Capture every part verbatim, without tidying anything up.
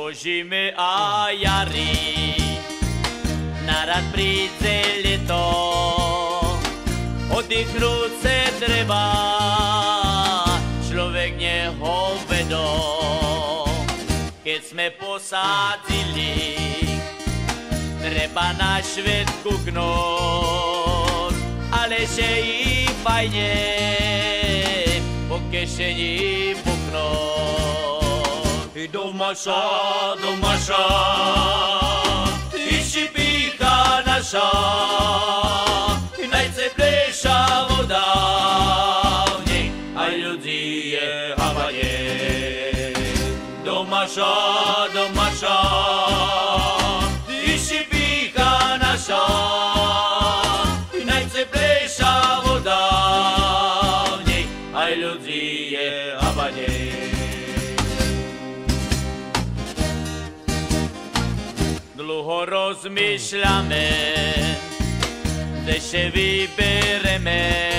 Po zimy a jary naraz príde leto, oddychnúť se treba, človek neho vedo. Keď sme posádili, treba na svet kúknúť, ale že i fajne po kešení puknúť. Doma sa, doma sa, ty si pícha naša, najteplejšia voda v nej, aj ľudí je havanie. Doma sa, doma sa, ty si pícha naša, najteplejšia voda v nej, aj ľudí je havanie. Dlho rozmýšľame, kde še vybereme,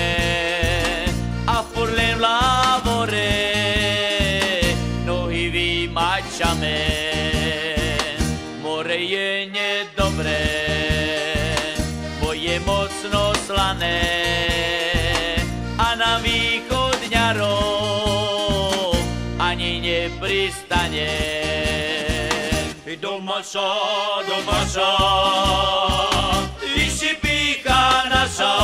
a furt len v lávore nohy vymačame. More je nedobré, bo je mocno slané, a na východňarov ani nepristane. Doma sa, doma sa, ty si pícha naša,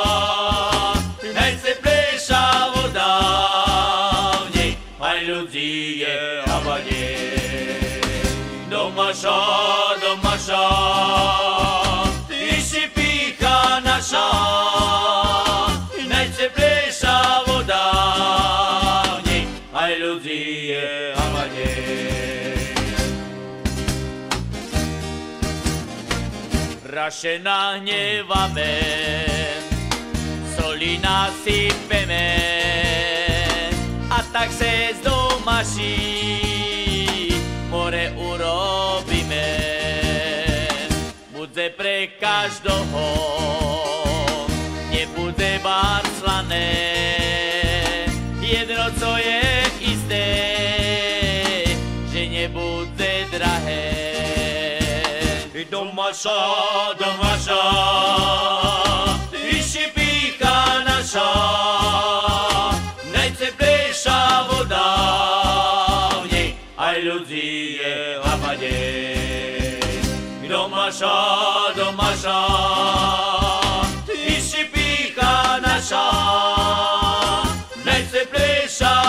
najteplejšia voda v nej, aj ľudí je havanie. Doma sa, doma sa, ty si pícha naša, najteplejšia voda v nej, aj ľudí je havanie. Raše nahnevame, soli nasypeme, a tak se zdomaší, more urobíme. Bude pre každého, nebude bar slané, jedno co je isté, že nebude drahé. Doma sa, doma sa, ty si pícha naša, najteplejšia voda v nej, aj ľudí je havanie. Doma sa, doma sa, ty si pícha naša, najteplejšia